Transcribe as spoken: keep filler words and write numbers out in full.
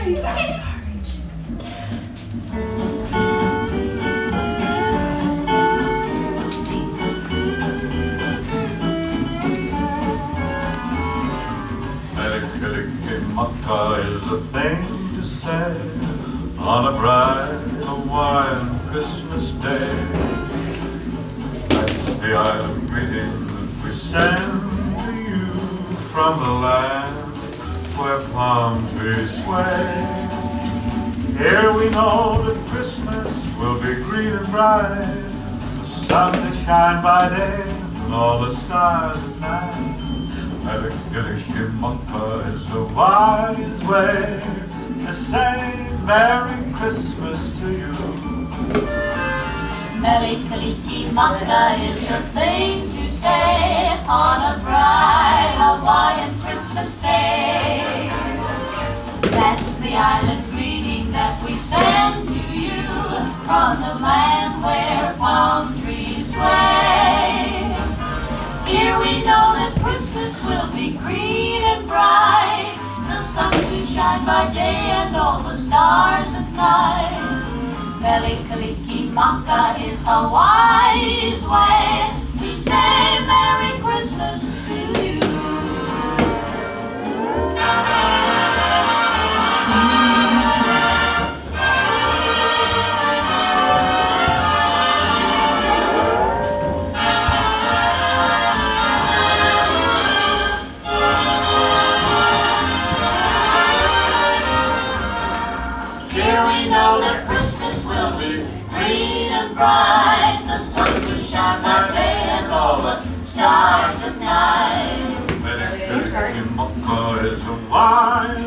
sixty seconds. Melikilikimaka is a thing to say on a bright Hawaiian Christmas day. That's the island greeting that we send to you from the land where palm trees sway. Here we know that Christmas will be green and bright, the sun to shine by day and all the stars at night. Melikilikimaka is a wise way to say Merry Christmas to you. Melikilikimaka is a thing to say on a bright Hawaiian Christmas day. That's the island greeting that we send to you from the land where palm trees sway. Here we know that Christmas will be green and bright, the sun to shine by day and all the stars at night. Melikilikimaka is a wise way to say Merry Christmas to you. Here we know that Christmas will be green and bright, the sun to shine by day and all the stars at night. Melikilikimaka is a wise